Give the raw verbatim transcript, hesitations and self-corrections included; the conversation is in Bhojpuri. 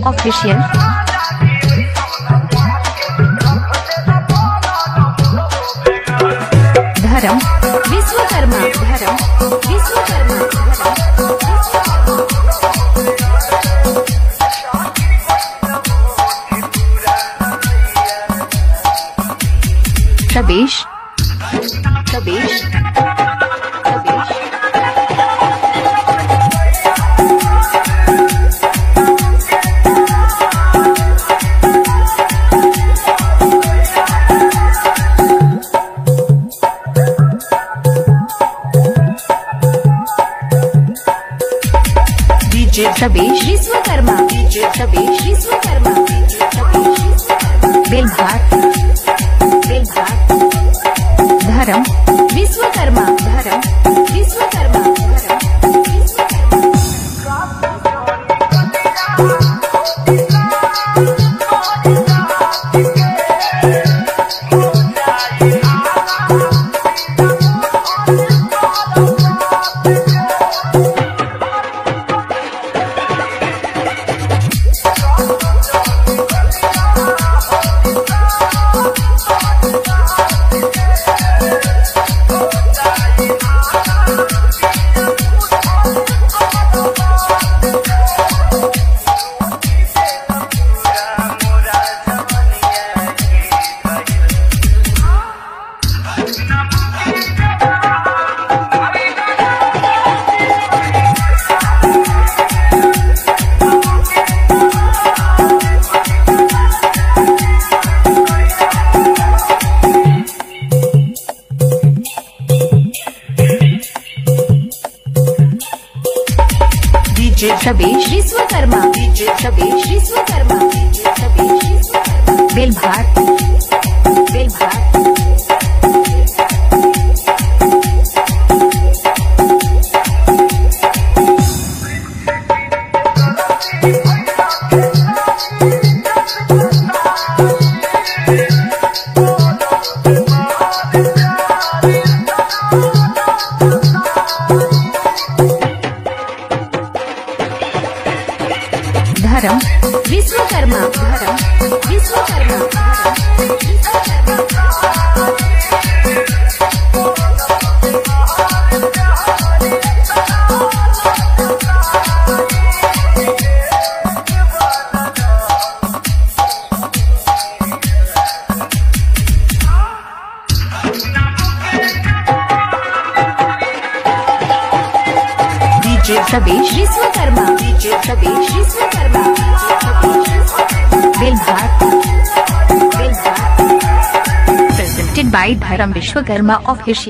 ऑफिशियल। धर्म विश्वकर्मा, धर्म विश्वकर्मा, प्रवेश प्रवेश प्रवेश प्रवेश विश्वकर्मा, प्रवेश विश्वकर्मा, बेलभाट बेलभाट। धर्म विश्वकर्मा, धर्म विश्वकर्मा, धर्म प्रवेश Vishwakarma, Pravesh Vishwakarma, Pravesh Vishwakarma, Belbhat बेलभाट। Dharm Vishwakarma, Dharm Vishwakarma, Pravesh Vishwakarma, Pravesh Vishwakarma, Belbhat Belbhat. Presented by Dharm Vishwakarma official.